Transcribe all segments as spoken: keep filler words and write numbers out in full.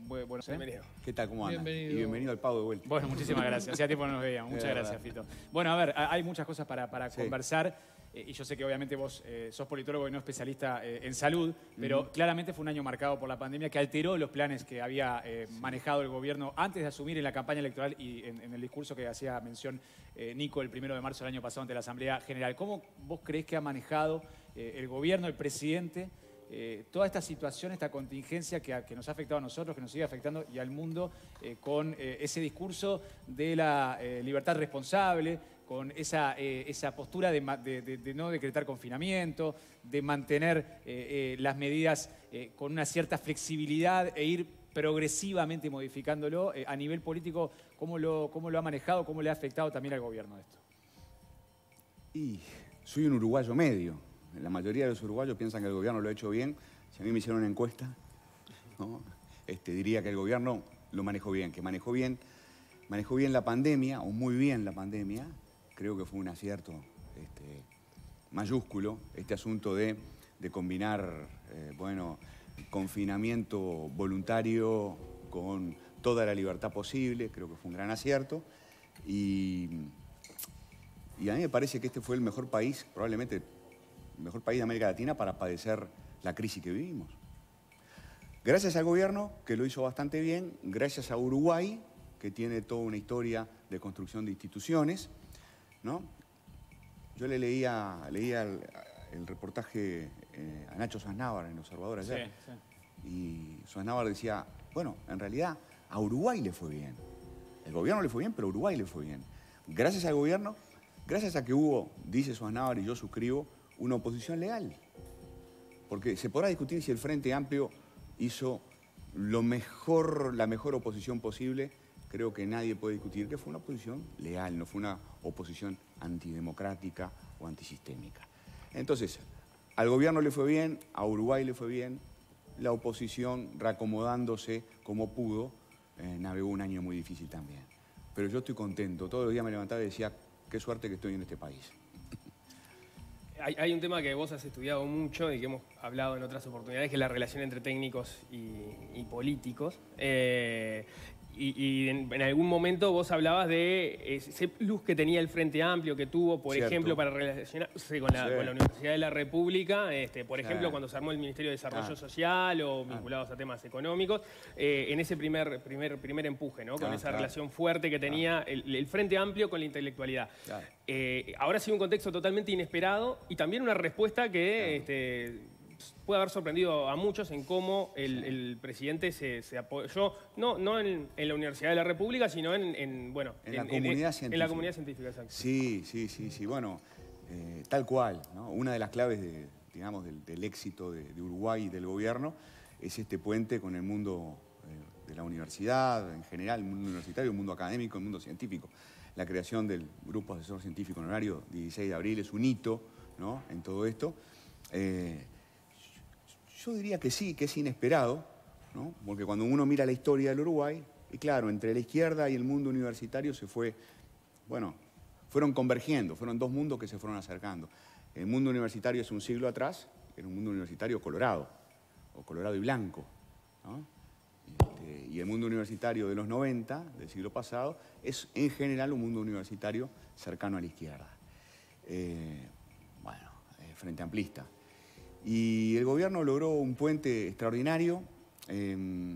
bueno, Bienvenido. ¿Qué tal? ¿Cómo andan? Bienvenido. Y bienvenido al Pau de vuelta. Bueno, muchísimas gracias. Hacía tiempo no nos veíamos. Muchas gracias, Fito. Bueno, a ver, hay muchas cosas para, para Sí. conversar. Eh, y yo sé que obviamente vos eh, sos politólogo y no especialista eh, en salud, pero Mm. claramente fue un año marcado por la pandemia que alteró los planes que había eh, manejado el gobierno antes de asumir en la campaña electoral y en, en el discurso que hacía mención eh, Nico el primero de marzo del año pasado ante la Asamblea General. ¿Cómo vos creés que ha manejado eh, el gobierno, el presidente, Eh, toda esta situación, esta contingencia que, a, que nos ha afectado a nosotros, que nos sigue afectando y al mundo, eh, con eh, ese discurso de la eh, libertad responsable, con esa, eh, esa postura de, de, de, de no decretar confinamiento, de mantener eh, eh, las medidas eh, con una cierta flexibilidad e ir progresivamente modificándolo? Eh, a nivel político, ¿cómo lo, cómo lo ha manejado, cómo le ha afectado también al gobierno esto? Y soy un uruguayo medio. La mayoría de los uruguayos piensan que el gobierno lo ha hecho bien. Si a mí me hicieron una encuesta, ¿no? este, diría que el gobierno lo manejó bien, que manejó bien, manejó bien la pandemia, o muy bien la pandemia. Creo que fue un acierto este, mayúsculo este asunto de, de combinar, eh, bueno, confinamiento voluntario con toda la libertad posible. Creo que fue un gran acierto. Y, y a mí me parece que este fue el mejor país, probablemente el mejor país de América Latina para padecer la crisis que vivimos. Gracias al gobierno, que lo hizo bastante bien, gracias a Uruguay, que tiene toda una historia de construcción de instituciones, ¿no? Yo le leía, leía el, el reportaje eh, a Nacho Sosnávar en El Observador ayer, Sí, sí. y Sosnávar decía, bueno, en realidad a Uruguay le fue bien. El gobierno le fue bien, pero a Uruguay le fue bien. Gracias al gobierno, gracias a que hubo, dice Sosnávar y yo suscribo, una oposición legal. Porque se podrá discutir si el Frente Amplio hizo lo mejor, la mejor oposición posible. Creo que nadie puede discutir que fue una oposición legal, no fue una oposición antidemocrática o antisistémica. Entonces, al gobierno le fue bien, a Uruguay le fue bien, la oposición, reacomodándose como pudo, eh, navegó un año muy difícil también. Pero yo estoy contento, todos los días me levantaba y decía, qué suerte que estoy en este país. Hay, hay un tema que vos has estudiado mucho y que hemos hablado en otras oportunidades, que es la relación entre técnicos y, y políticos. Eh, y y en, en algún momento vos hablabas de ese plus que tenía el Frente Amplio, que tuvo, por Cierto. ejemplo, para relacionarse con la, Sí. con la Universidad de la República, este, por Sí. ejemplo, cuando se armó el Ministerio de Desarrollo Ah. Social o vinculados a temas económicos, eh, en ese primer, primer, primer empuje, ¿no? Con Ah, esa claro. relación fuerte que tenía el, el Frente Amplio con la intelectualidad. Claro. Eh, ahora ha sido un contexto totalmente inesperado y también una respuesta que este, puede haber sorprendido a muchos en cómo el, el presidente se, se apoyó, no, no en, en la Universidad de la República, sino en, en, bueno, En la comunidad científica. En la comunidad científica, exacto. Sí, sí, sí, sí. Bueno, eh, tal cual, ¿no? Una de las claves de, digamos, del, del éxito de, de Uruguay y del gobierno es este puente con el mundo eh, de la universidad, en general, el mundo universitario, el mundo académico, el mundo científico. La creación del Grupo Asesor Científico Honorario, dieciséis de abril, es un hito, ¿no? En todo esto. Eh, yo diría que sí, que es inesperado, ¿no? Porque cuando uno mira la historia del Uruguay, y claro, entre la izquierda y el mundo universitario se fue, bueno, fueron convergiendo, fueron dos mundos que se fueron acercando. El mundo universitario es un siglo atrás, era un mundo universitario colorado, o colorado y blanco, ¿no? Este, y el mundo universitario de los noventa, del siglo pasado, es en general un mundo universitario cercano a la izquierda. Eh, bueno, eh, frente amplista. Y el gobierno logró un puente extraordinario. Eh,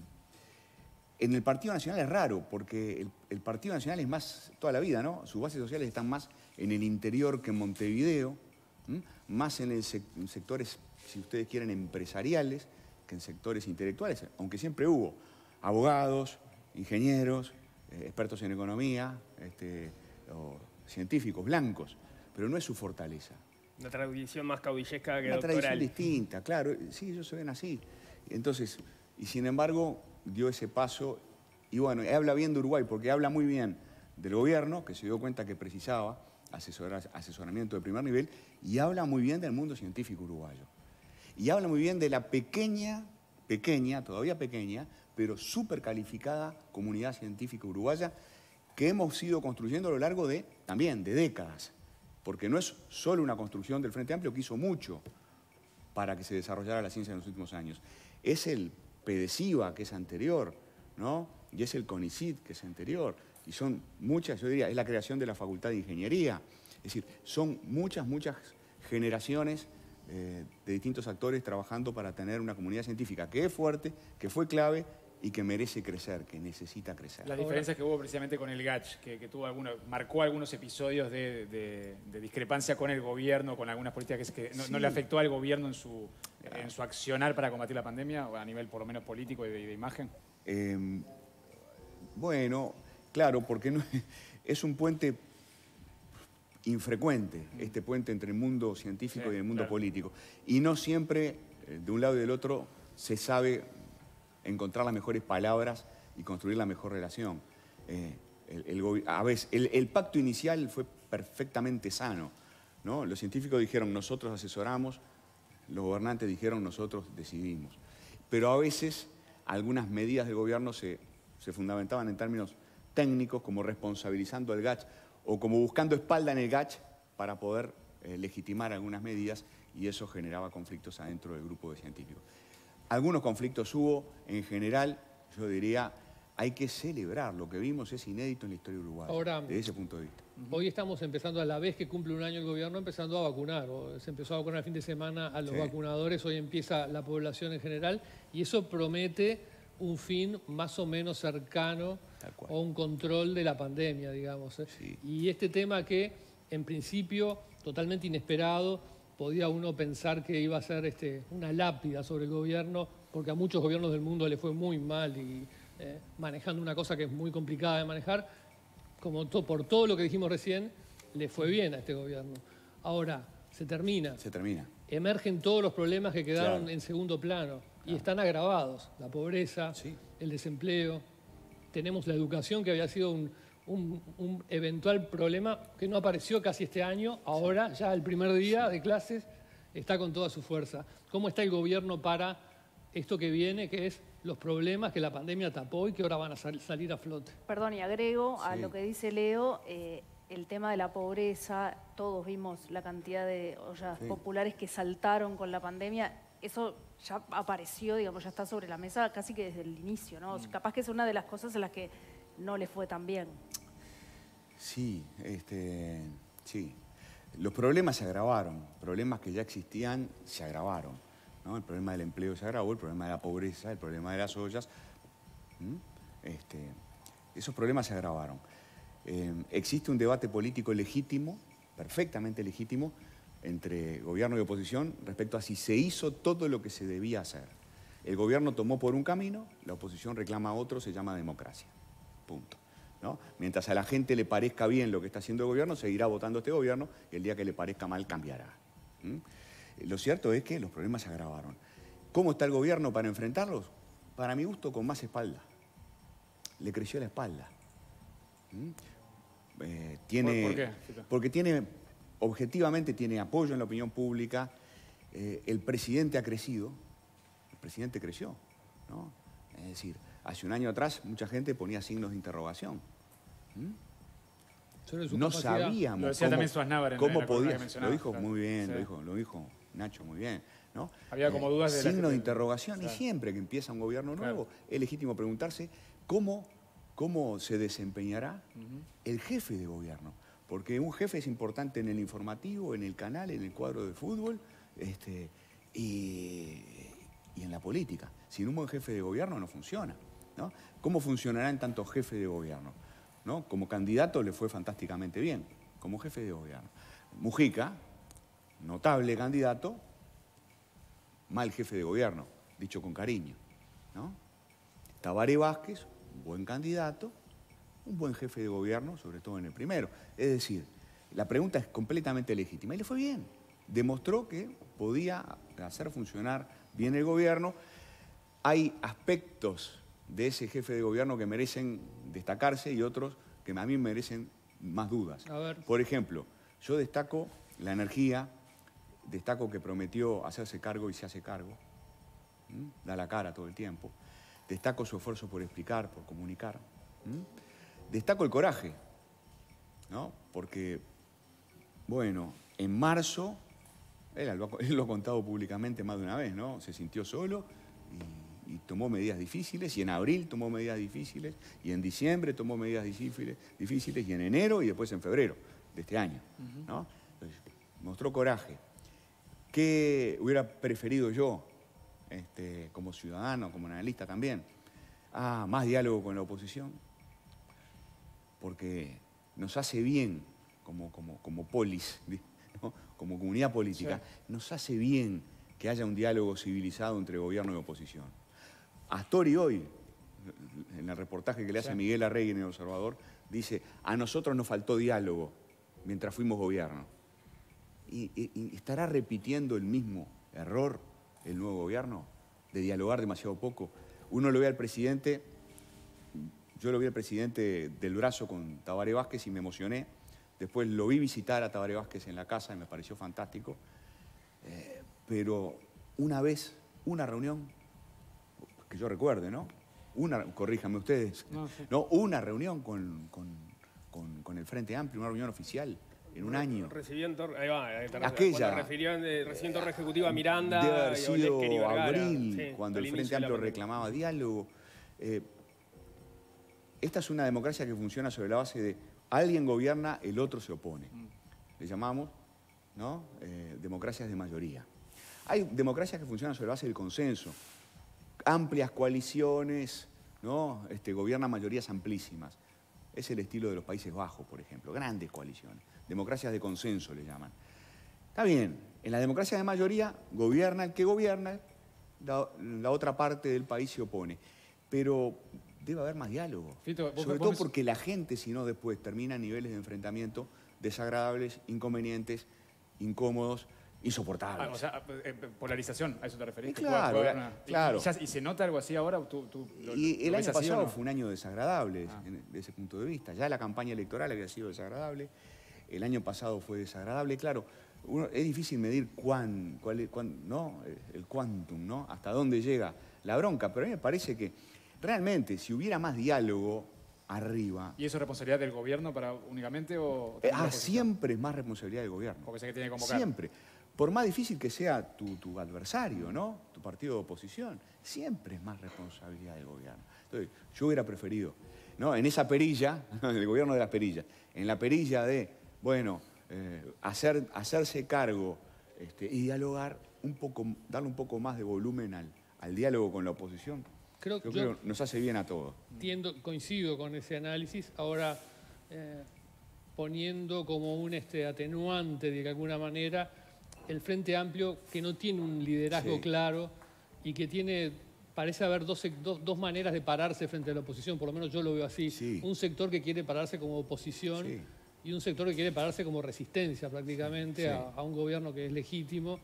en el Partido Nacional es raro, porque el, el Partido Nacional es más, toda la vida, ¿no? Sus bases sociales están más en el interior que en Montevideo, ¿m? Más en, el sec en sectores, si ustedes quieren, empresariales, que en sectores intelectuales, aunque siempre hubo abogados, ingenieros, eh, expertos en economía, este, o científicos blancos, pero no es su fortaleza. Una tradición más caudillesca que Una doctoral. tradición distinta, claro, sí, ellos se ven así. Entonces, y sin embargo, dio ese paso, y bueno, habla bien de Uruguay, porque habla muy bien del gobierno, que se dio cuenta que precisaba asesorar, asesoramiento de primer nivel, y habla muy bien del mundo científico uruguayo. Y habla muy bien de la pequeña, pequeña, todavía pequeña, pero súper calificada comunidad científica uruguaya que hemos ido construyendo a lo largo de, también, de décadas. Porque no es solo una construcción del Frente Amplio, que hizo mucho para que se desarrollara la ciencia en los últimos años. Es el PEDESIVA, que es anterior, ¿no? Y es el CONICYT, que es anterior. Y son muchas, yo diría, es la creación de la Facultad de Ingeniería. Es decir, son muchas, muchas generaciones eh, de distintos actores trabajando para tener una comunidad científica que es fuerte, que fue clave y que merece crecer, que necesita crecer. Las diferencias que hubo precisamente con el G A C H, que, que tuvo alguno, marcó algunos episodios de, de, de discrepancia con el gobierno, con algunas políticas que, que no, sí. no le afectó al gobierno en su, claro. en su accionar para combatir la pandemia, o a nivel por lo menos político y de, de imagen. Eh, bueno, claro, porque no, es un puente infrecuente, mm. este puente entre el mundo científico sí, y el mundo claro. político. Y no siempre, de un lado y del otro, se sabe encontrar las mejores palabras y construir la mejor relación. Eh, el, el, a veces, el, el pacto inicial fue perfectamente sano, ¿no? Los científicos dijeron, nosotros asesoramos, los gobernantes dijeron, nosotros decidimos. Pero a veces algunas medidas del gobierno se, se fundamentaban en términos técnicos, como responsabilizando al G A C H o como buscando espalda en el G A C H para poder eh, legitimar algunas medidas, y eso generaba conflictos adentro del grupo de científicos. Algunos conflictos hubo, en general, yo diría, hay que celebrar. Lo que vimos es inédito en la historia uruguaya, Ahora, desde ese punto de vista. Hoy estamos empezando, a la vez que cumple un año el gobierno, empezando a vacunar. O se empezó a vacunar el fin de semana a los sí. vacunadores, hoy empieza la población en general, y eso promete un fin más o menos cercano a un control de la pandemia, digamos. ¿eh? Sí. Y este tema que, en principio, totalmente inesperado, podía uno pensar que iba a ser este, una lápida sobre el gobierno, porque a muchos gobiernos del mundo le fue muy mal y eh, manejando una cosa que es muy complicada de manejar, como to, por todo lo que dijimos recién, le fue bien a este gobierno. Ahora, se termina. Se termina. Emergen todos los problemas que quedaron claro. en segundo plano claro. y están agravados. La pobreza, sí. el desempleo, tenemos la educación, que había sido un... Un, un eventual problema que no apareció casi este año, ahora ya el primer día de clases está con toda su fuerza. ¿Cómo está el gobierno para esto que viene, que es los problemas que la pandemia tapó y que ahora van a sal, salir a flote? Perdón, y agrego a sí. lo que dice Leo, eh, el tema de la pobreza, todos vimos la cantidad de ollas sí. populares que saltaron con la pandemia, eso ya apareció, digamos, ya está sobre la mesa casi que desde el inicio, ¿no? Mm. Capaz que es una de las cosas en las que no le fue tan bien. Sí, este, sí. Los problemas se agravaron, problemas que ya existían se agravaron, ¿no? El problema del empleo se agravó, el problema de la pobreza, el problema de las ollas. Este, esos problemas se agravaron. Eh, existe un debate político legítimo, perfectamente legítimo, entre gobierno y oposición respecto a si se hizo todo lo que se debía hacer. El gobierno tomó por un camino, la oposición reclama otro, se llama democracia. Punto. ¿No? Mientras a la gente le parezca bien lo que está haciendo el gobierno, seguirá votando este gobierno, y el día que le parezca mal cambiará. ¿Mm? Lo cierto es que los problemas se agravaron. ¿Cómo está el gobierno para enfrentarlos? Para mi gusto, con más espalda. Le creció la espalda. ¿Mm? Eh, tiene, ¿Por, por qué? Porque tiene, objetivamente tiene apoyo en la opinión pública. Eh, el presidente ha crecido. El presidente creció, ¿no? Es decir, hace un año atrás mucha gente ponía signos de interrogación. ¿Mm? No sabíamos lo decía cómo, también en, cómo en podía. Lo dijo claro. muy bien, sí. lo, dijo, lo dijo Nacho muy bien. ¿No? Había como dudas de eh, signos la... de interrogación, claro. Y siempre que empieza un gobierno nuevo, claro. es legítimo preguntarse cómo, cómo se desempeñará uh-huh. el jefe de gobierno. Porque un jefe es importante en el informativo, en el canal, en el cuadro de fútbol, este, y, y en la política. Sin un buen jefe de gobierno no funciona, ¿no? ¿Cómo funcionará en tanto jefe de gobierno? ¿No? Como candidato le fue fantásticamente bien, como jefe de gobierno. Mujica, notable candidato, mal jefe de gobierno, dicho con cariño, ¿no? Tabaré Vázquez, un buen candidato, un buen jefe de gobierno, sobre todo en el primero. Es decir, la pregunta es completamente legítima y le fue bien. Demostró que podía hacer funcionar bien el gobierno. Hay aspectos de ese jefe de gobierno que merecen destacarse y otros que a mí merecen más dudas. A ver. Por ejemplo, yo destaco la energía, destaco que prometió hacerse cargo y se hace cargo, ¿Mm? da la cara todo el tiempo. Destaco su esfuerzo por explicar, por comunicar. ¿Mm? Destaco el coraje, ¿no? Porque, bueno, en marzo, él lo, ha, él lo ha contado públicamente más de una vez, ¿no? Se sintió solo y y tomó medidas difíciles, y en abril tomó medidas difíciles, y en diciembre tomó medidas difíciles, difíciles y en enero y después en febrero de este año, ¿no? Entonces, mostró coraje. ¿Qué hubiera preferido yo, este, como ciudadano, como analista también? Ah, más diálogo con la oposición, porque nos hace bien como, como, como polis, ¿no? Como comunidad política, sí. Nos hace bien que haya un diálogo civilizado entre gobierno y oposición. Astori hoy, en el reportaje que le hace sí. Miguel Arregui en El Observador, dice, a nosotros nos faltó diálogo mientras fuimos gobierno. ¿Y, y, y estará repitiendo el mismo error el nuevo gobierno de dialogar demasiado poco? Uno lo ve al presidente, yo lo vi al presidente del brazo con Tabaré Vázquez y me emocioné. Después lo vi visitar a Tabaré Vázquez en la casa y me pareció fantástico. Eh, pero una vez, una reunión, que yo recuerde, ¿no? Una, corríjanme ustedes, no, sí. ¿no? Una reunión con, con, con, con el Frente Amplio, una reunión oficial. En un año. Recibió en torre, ahí va, ahí aquella. Refirió en, recibió en torre ejecutiva a Miranda. Debe haber y sido abril, sí, cuando el Frente Amplio reclamaba diálogo. Eh, esta es una democracia que funciona sobre la base de alguien gobierna, el otro se opone. Le llamamos, ¿no? Eh, democracias de mayoría. Hay democracias que funcionan sobre la base del consenso. Amplias coaliciones, ¿no? Este, gobiernan mayorías amplísimas. Es el estilo de los Países Bajos, por ejemplo. Grandes coaliciones. Democracias de consenso le llaman. Está bien, en la democracia de mayoría gobierna el que gobierna, la, la otra parte del país se opone. Pero debe haber más diálogo. Fito, vos, sobre vos todo me... porque la gente, si no, después termina en niveles de enfrentamiento desagradables, inconvenientes, incómodos, insoportables. Ah, o sea, polarización, ¿a eso te referís? Claro, una... claro. ¿Y, ya, ¿Y se nota algo así ahora? ¿Tú, tú lo, y el lo año pasado no? fue un año desagradable ah. desde ese punto de vista. Ya la campaña electoral había sido desagradable. El año pasado fue desagradable. Claro, uno, es difícil medir cuán, cuál es, cuán, ¿no? el quantum, ¿no? Hasta dónde llega la bronca. Pero a mí me parece que realmente, si hubiera más diálogo arriba... ¿Y eso es responsabilidad del gobierno para únicamente o...? Eh, ah, siempre es más responsabilidad del gobierno. Porque sé que tiene que convocar. Siempre. Por más difícil que sea tu, tu adversario, ¿no? Tu partido de oposición, siempre es más responsabilidad del gobierno. Entonces, yo hubiera preferido, ¿no? En esa perilla, en el gobierno de las perillas, en la perilla de, bueno, eh, hacer, hacerse cargo este, y dialogar un poco, darle un poco más de volumen al, al diálogo con la oposición. Creo, yo, yo creo que nos hace bien a todos. Tiendo, coincido con ese análisis. Ahora, eh, poniendo como un este, atenuante de alguna manera, el Frente Amplio, que no tiene un liderazgo sí. claro y que tiene, parece haber dos, dos, dos maneras de pararse frente a la oposición, por lo menos yo lo veo así. Sí. Un sector que quiere pararse como oposición sí. y un sector que quiere pararse como resistencia prácticamente sí. a, a un gobierno que es legítimo.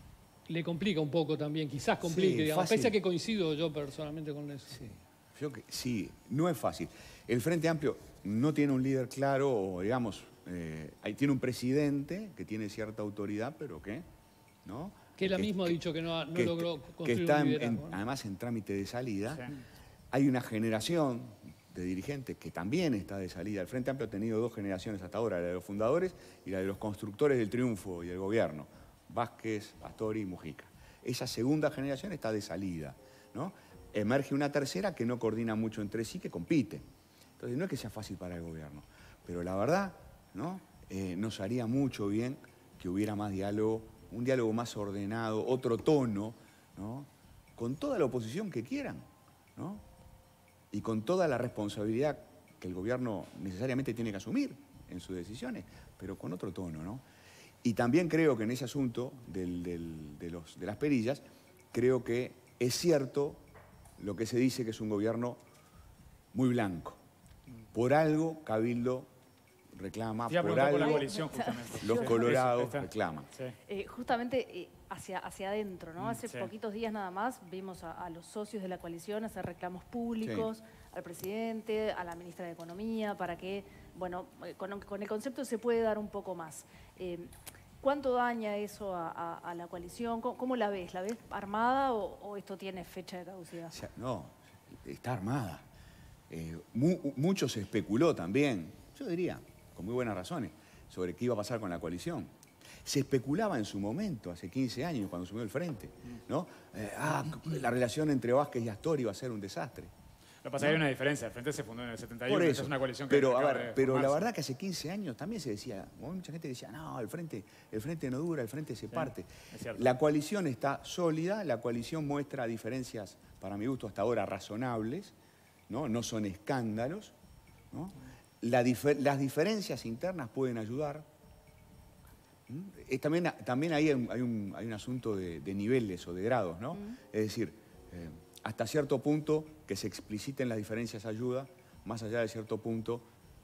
Le complica un poco también, quizás complique, sí, digamos, pese a que coincido yo personalmente con eso. Sí. Yo que, sí, no es fácil. El Frente Amplio no tiene un líder claro, o digamos, eh, ahí tiene un presidente que tiene cierta autoridad, pero ¿qué? ¿No? Que él mismo ha dicho que no, no que, logró construir que está un liderazgo, en, ¿no? además en trámite de salida. Sí. Hay una generación de dirigentes que también está de salida. El Frente Amplio ha tenido dos generaciones hasta ahora, la de los fundadores y la de los constructores del triunfo y del gobierno. Vázquez, Astori y Mujica. Esa segunda generación está de salida, ¿no? Emerge una tercera que no coordina mucho entre sí, que compite. Entonces no es que sea fácil para el gobierno, pero la verdad, ¿no? Eh, nos haría mucho bien que hubiera más diálogo, un diálogo más ordenado, otro tono, ¿no? Con toda la oposición que quieran, ¿no? Y con toda la responsabilidad que el gobierno necesariamente tiene que asumir en sus decisiones, pero con otro tono, ¿no? Y también creo que en ese asunto del, del, de, los, de las perillas, creo que es cierto lo que se dice que es un gobierno muy blanco. Por algo, Cabildo reclama, ya, por algo por la coalición, justamente. los sí. colorados Está. reclaman. Sí. Eh, justamente eh, hacia, hacia adentro, ¿no? Hace sí. poquitos días nada más vimos a, a los socios de la coalición hacer reclamos públicos, sí. al presidente, a la ministra de Economía, para que, bueno, con, con el concepto se puede dar un poco más. Eh, ¿Cuánto daña eso a, a, a la coalición? ¿Cómo, ¿Cómo la ves? ¿La ves armada o, o esto tiene fecha de caducidad? O sea, no, está armada. Eh, mu mucho se especuló también, yo diría, con muy buenas razones, sobre qué iba a pasar con la coalición. Se especulaba en su momento, hace quince años, cuando asumió el frente, ¿no? Eh, ah, la relación entre Vázquez y Astor iba a ser un desastre. Lo que pasa es que hay una diferencia. El Frente se fundó en el setenta y uno. Por eso. Esa es una coalición que pero, a acaba ver, de pero la formarse. verdad que hace quince años también se decía, mucha gente decía, no, el frente, el frente no dura, el frente se Sí, parte. es cierto. La coalición está sólida, la coalición muestra diferencias, para mi gusto, hasta ahora razonables, no, no son escándalos, ¿no? La difer las diferencias internas pueden ayudar. ¿Mm? Es también, también ahí hay un, hay un, hay un asunto de, de niveles o de grados, ¿no? Mm. Es decir, eh, hasta cierto punto que se expliciten las diferencias ayuda, más allá de cierto punto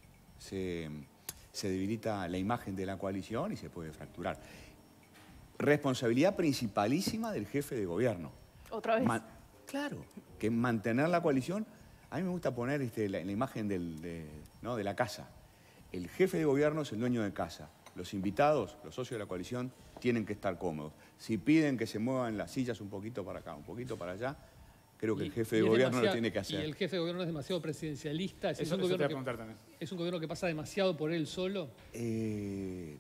se, se debilita la imagen de la coalición y se puede fracturar. Responsabilidad principalísima del jefe de gobierno. ¿Otra vez? Ma claro, que mantener la coalición. A mí me gusta poner este, la, la imagen del, de, ¿no? de la casa. El jefe de gobierno es el dueño de casa. Los invitados, los socios de la coalición, tienen que estar cómodos. Si piden que se muevan las sillas un poquito para acá, un poquito para allá, creo que Y- el jefe y de es gobierno lo demasiado- tiene que hacer. Y el jefe de gobierno es demasiado presidencialista. Es, Eso, un eso te gobierno voy a que, preguntar también. es un gobierno que pasa demasiado por él solo. Eh,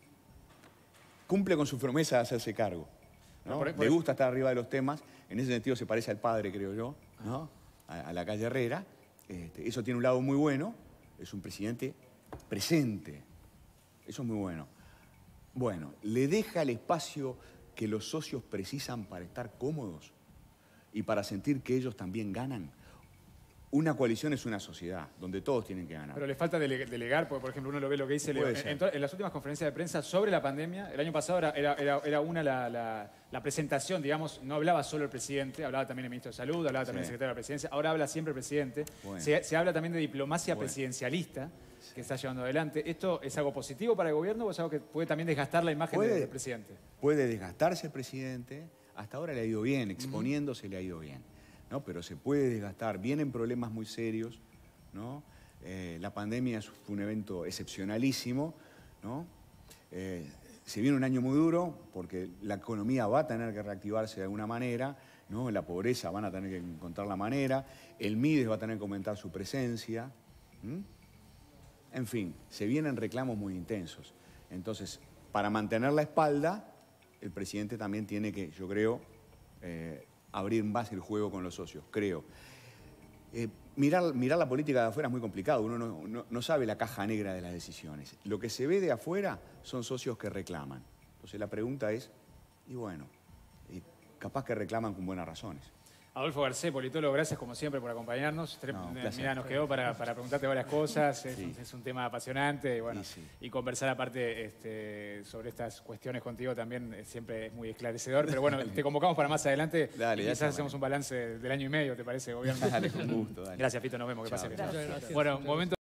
cumple con su promesa de hacerse cargo, ¿no? No, por- por Le eso- gusta estar arriba de los temas. En ese sentido se parece al padre, creo yo, ¿no? a, a la calle Herrera. Este, eso tiene un lado muy bueno. Es un presidente presente. Eso es muy bueno. Bueno, le deja el espacio que los socios precisan para estar cómodos y para sentir que ellos también ganan. Una coalición es una sociedad donde todos tienen que ganar. Pero le falta dele- delegar, porque por ejemplo uno lo ve lo que dice Leo. Puede En, ser. en to- en las últimas conferencias de prensa sobre la pandemia, el año pasado era, era, era- era una la, la- la presentación, digamos, no hablaba solo el presidente, hablaba también el ministro de Salud, hablaba también el Sí. secretario de la Presidencia, ahora habla siempre el presidente. Bueno. Se, se habla también de diplomacia Bueno. presidencialista que está llevando adelante. ¿Esto es algo positivo para el gobierno o es algo que puede también desgastar la imagen Puede. del, del presidente? Puede desgastarse el presidente, hasta ahora le ha ido bien, exponiéndose le ha ido bien, ¿no? Pero se puede desgastar, vienen problemas muy serios, ¿no? Eh, la pandemia es- fue un evento excepcionalísimo, ¿no? Eh, se viene un año muy duro porque la economía va a tener que reactivarse de alguna manera, ¿no? La pobreza van a tener que encontrar la manera, el Mides va a tener que aumentar su presencia, ¿m? En fin, se vienen reclamos muy intensos. Entonces, para mantener la espalda, el presidente también tiene que, yo creo, eh, abrir más el juego con los socios, creo. Eh, mirar, mirar la política de afuera es muy complicado, uno no, no- no sabe la caja negra de las decisiones. Lo que se ve de afuera son socios que reclaman. Entonces la pregunta es, y bueno, eh, capaz que reclaman con buenas razones. Adolfo Garcés, politólogo, gracias como siempre por acompañarnos. Tre- No, un eh, placer. Mira, nos quedó para, para preguntarte varias cosas. Es, Sí. un, es un tema apasionante y, bueno, Y sí. y conversar aparte este, sobre estas cuestiones contigo también eh, siempre es muy esclarecedor. Pero bueno, te convocamos para más adelante Dale, y ya quizás está, hacemos vale. un balance del año y medio, ¿te parece, gobierno? Dale, con gusto, dale. Gracias, Fito, nos vemos. Que Chao. pase bien. Muchas gracias. Bueno, Muchas momento.